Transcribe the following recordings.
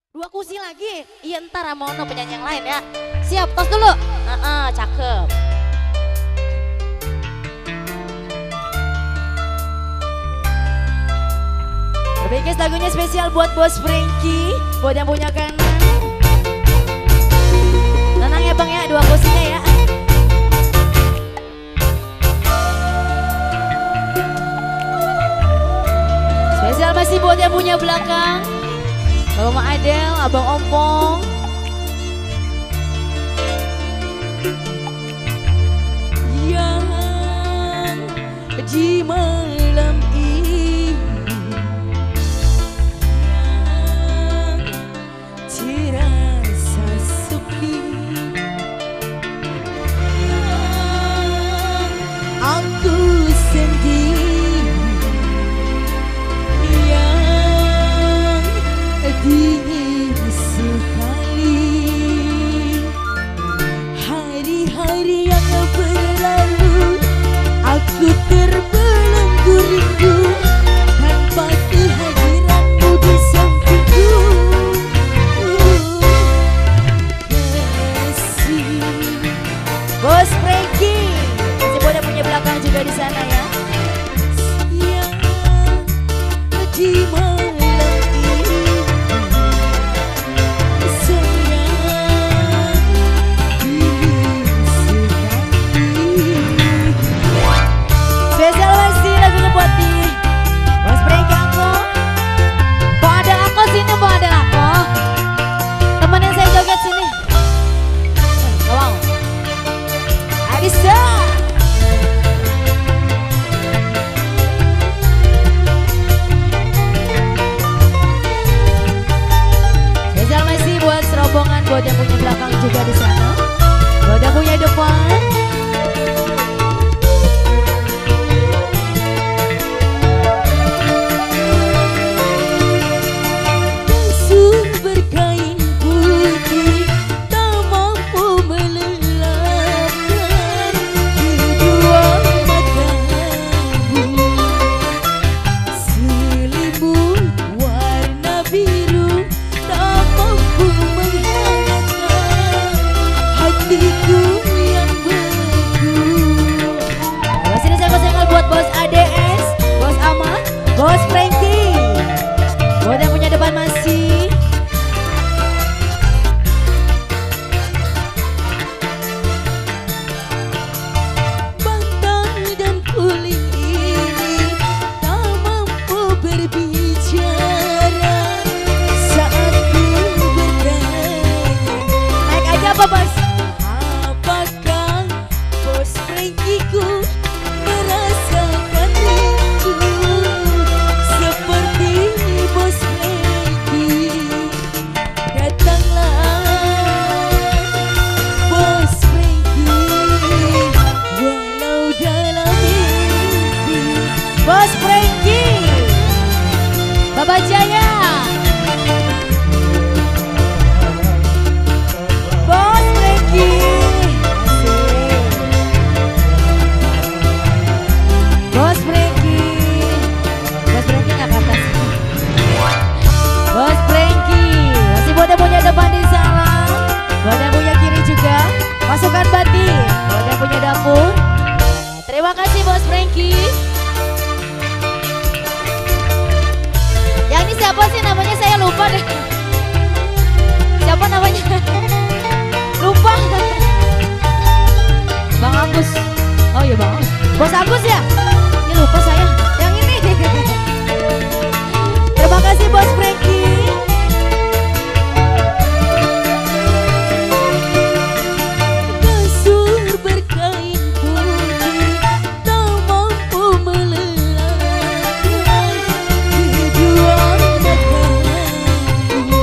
Dua kursi lagi. Iya ntar Ramono penyanyi yang lain ya. Siap, tos dulu. Cakep. Berikut lagunya spesial buat Bos Franky, buat yang punya kangen. Tenang ya bang ya, dua kursinya ya. Spesial masih buat yang punya belakang. Mama Adel, Abang Ompong. Yang di malam ini yang terasa sepi, yang aku sendiri, yang dingin sekali. Hari-hari yang berlalu, aku terbelenggu rindu tanpa kehadiranmu di sampingku. Kasih Bos Franky, masih boleh punya belakang juga di sana ya. Yang di malam ini sayang dingin sekali. Spesial masih lagunya buat di Bos Franky aku. Bang ada aku sini, bang ada aku. Temenin saya joget sini. Tolong. Adisa. Spesial masih buat serobongan, buat yang punya belakang juga di sana, buat yang punya depan. Kasur berkain putih tak mampu melelapkan kedua matamu. Selimut warna biru tak mampu menghangatkan hatiku yang beku. Awas ini saya pasangkan buat Bos ADS, Bos Ahmad, Bos Franky. Buat yang punya depan masih. Bantal dan kuling ini tak mampu berbicara saat ku bertanya. Naik aja apa Bos? Apakah Bos Franky-ku merasakan rindu seperti Bos Franky? Datanglah Bos Franky walau dalam mimpi. Bos Franky, Baba Jaya. Bos Franky, asik. Bos Franky, Bos Franky nggak ke atas. Bos Franky, masih buat yang punya depan di sana, buat yang punya kiri juga, pasukan batin, buat yang punya dapur. Terima kasih Bos Franky. Yang ini siapa sih namanya, saya lupa deh. Siapa namanya? Lupa. Bang Agus. Oh iya Bang. Bos Agus ya? Ini lupa saya. Yang ini. Terima kasih Bos Franky. Kasur berkain putih tak mampu melelapkan kedua matamu.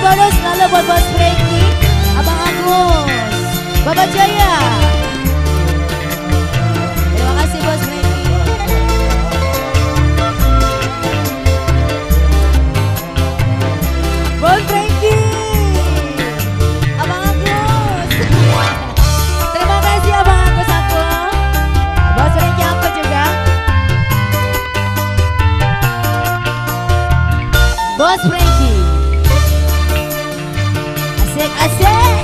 bonus selalu buat Bos Franky, Abang Agus, Bapak Jaya. Terima kasih Bos Franky. Bos Franky, Abang Agus. Terima kasih Abang Agus aku. Bos Franky aku juga. Bos Franky. Asik.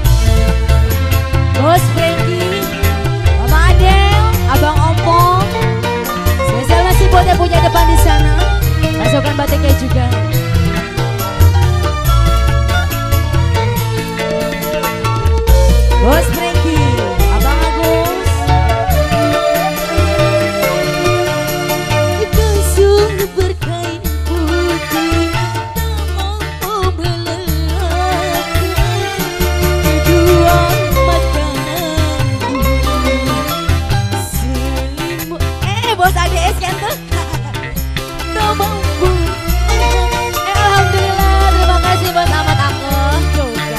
Bos Franky, Mama Adel, Abang Ompong. Spesial masih buat yang punya depan di sana. Masukkan batiknya juga. Bos Franky, Abang Agus. Kasur berkain putih tak mampu melelahkan kedua mataku. Selimut Bos ADS kan tuh. Tak mampu. Alhamdulillah, terima kasih Bos Ahmad aku juga.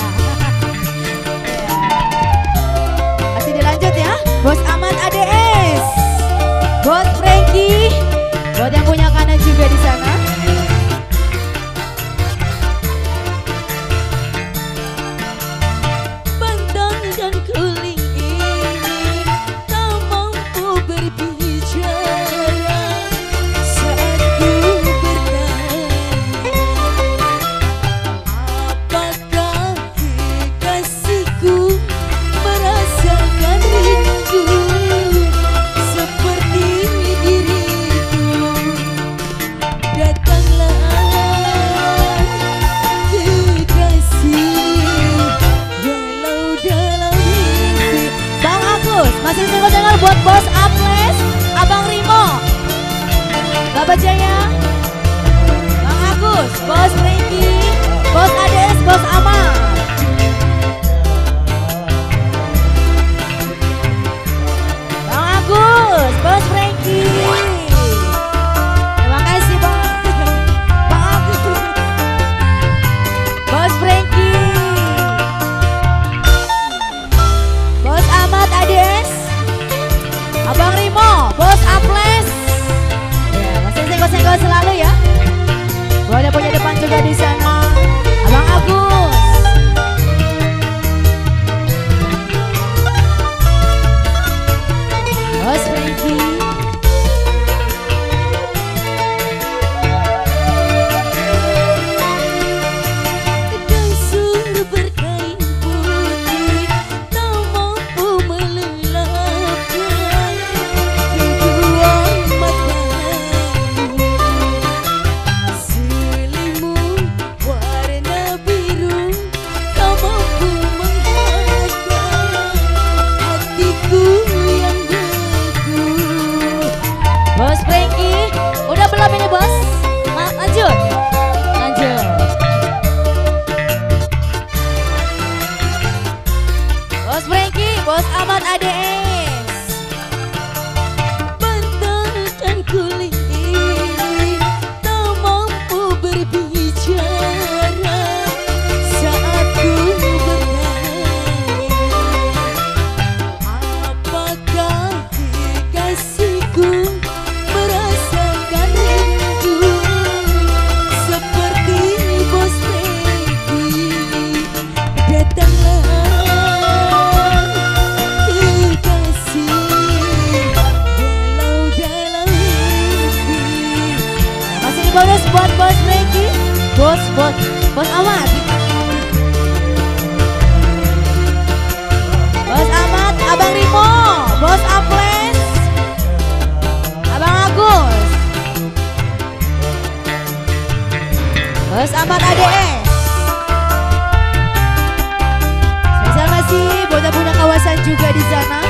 Masih dilanjut ya, Bos Ahmad ADS, Bos Franky, buat yang punya kanan juga di sana. Bentang dan kuling ini tak mampu berbicara saat ku bertanya, apakah kekasihku merasakan rindu seperti diriku. Datanglah kekasih walau dalam mimpi. Bang Agus masih dengar buat Bos Aples, Abang Rimo, Bapak Jaya, Bang Agus, Bos Franky, Bos ADS, Bos Amal. Bang Agus, Bos Franky. Terima kasih Bang Agus, Bos Franky, Bos Ahmad ADS, Abang Rimo, Bos Aples. Ya, masih senggol-senggol selalu ya. Boleh punya depan juga di sana. Abang Agus. Bos Franky. Kasur berkain putih tak mampu melelahkan kedua mataku. Selimut warna biru tak mampu menghadang hatiku yang beku. Bos Franky, udah belum ini Bos? Lanjut. Bos Franky, Bos Ahmad ADS. Bentang dan kulit ini tak mampu berbicara saat ku bertanya, apakah kekasihku merasakan rindu seperti Bos Franky. Datanglah walau dalam mimpi. Masih bonus buat Bos Franky, Bos Ahmad, Bos Ahmad, Abang Rimo, Bos Aples, Abang Agus, Bos Ahmad ADS. Spesial masih buat yang punya kawasan juga di sana.